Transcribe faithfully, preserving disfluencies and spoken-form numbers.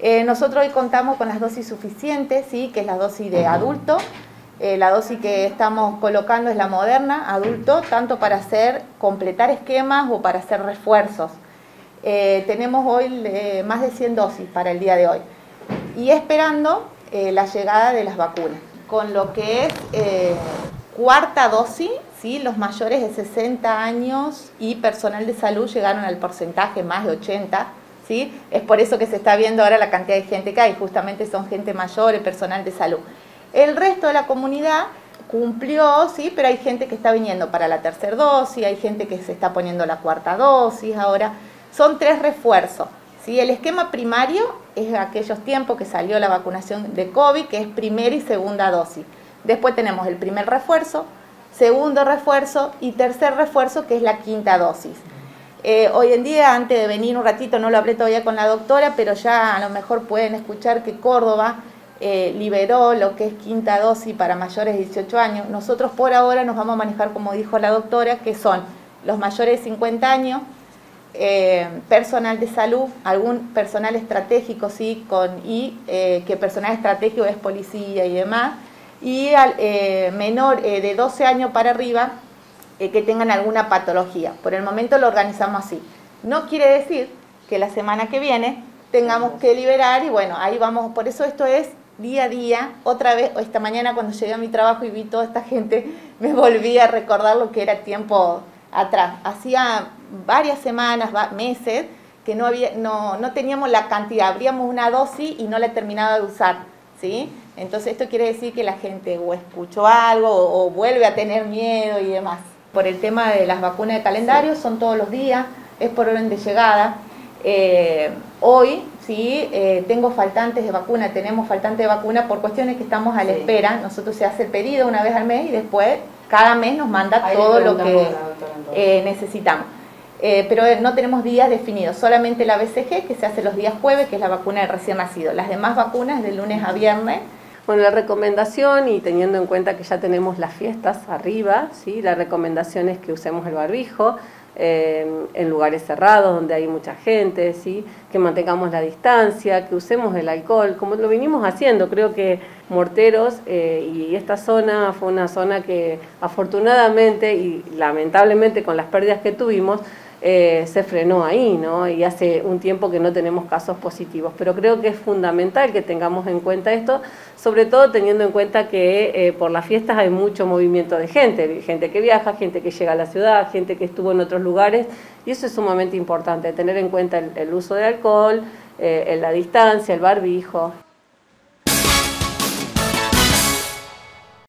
Eh, nosotros hoy contamos con las dosis suficientes, ¿sí? Que es la dosis de adulto. Eh, la dosis que estamos colocando es la Moderna, adulto, tanto para hacer, completar esquemas o para hacer refuerzos. Eh, tenemos hoy eh, más de cien dosis para el día de hoy. Y esperando eh, la llegada de las vacunas. Con lo que es eh, cuarta dosis, ¿sí? Los mayores de sesenta años y personal de salud llegaron al porcentaje más de ochenta. ¿Sí? Es por eso que se está viendo ahora la cantidad de gente que hay, justamente son gente mayor y personal de salud. El resto de la comunidad cumplió, ¿sí? Pero hay gente que está viniendo para la tercera dosis, hay gente que se está poniendo la cuarta dosis ahora. Son tres refuerzos, ¿sí? El esquema primario es aquellos tiempos que salió la vacunación de COVID, que es primera y segunda dosis. Después tenemos el primer refuerzo, segundo refuerzo y tercer refuerzo, que es la quinta dosis. Eh, hoy en día, antes de venir un ratito, no lo hablé todavía con la doctora, pero ya a lo mejor pueden escuchar que Córdoba eh, liberó lo que es quinta dosis para mayores de dieciocho años. Nosotros por ahora nos vamos a manejar, como dijo la doctora, que son los mayores de cincuenta años, eh, personal de salud, algún personal estratégico, sí, con, y eh, que personal estratégico es policía y demás, y al eh, menor eh, de doce años para arriba, que tengan alguna patología. Por el momento lo organizamos así. No quiere decir que la semana que viene tengamos que liberar y bueno, ahí vamos. Por eso esto es día a día. Otra vez, esta mañana cuando llegué a mi trabajo y vi toda esta gente, me volví a recordar lo que era tiempo atrás. Hacía varias semanas, meses, que no, había, no, no teníamos la cantidad. Abríamos una dosis y no la terminaba de usar, ¿sí? Entonces esto quiere decir que la gente o escuchó algo o, o vuelve a tener miedo y demás. Por el tema de las vacunas de calendario, son todos los días, es por orden de llegada. Eh, hoy, sí, eh, tengo faltantes de vacuna, tenemos faltantes de vacuna por cuestiones que estamos a la sí. espera. Nosotros se hace el pedido una vez al mes y después cada mes nos manda Ahí todo lo que eh, necesitamos. Eh, pero no tenemos días definidos, solamente la B C G, que se hace los días jueves, que es la vacuna de recién nacido. Las demás vacunas de lunes a viernes. Bueno, la recomendación, y teniendo en cuenta que ya tenemos las fiestas arriba, ¿sí? La recomendación es que usemos el barbijo eh, en lugares cerrados donde hay mucha gente, ¿sí? Que mantengamos la distancia, que usemos el alcohol, como lo vinimos haciendo. Creo que Morteros eh, y esta zona fue una zona que afortunadamente y lamentablemente con las pérdidas que tuvimos, Eh, se frenó ahí, ¿no? Y hace un tiempo que no tenemos casos positivos, pero creo que es fundamental que tengamos en cuenta esto, sobre todo teniendo en cuenta que eh, por las fiestas hay mucho movimiento de gente, gente que viaja, gente que llega a la ciudad, gente que estuvo en otros lugares, y eso es sumamente importante, tener en cuenta el, el uso de alcohol, eh, la distancia, el barbijo.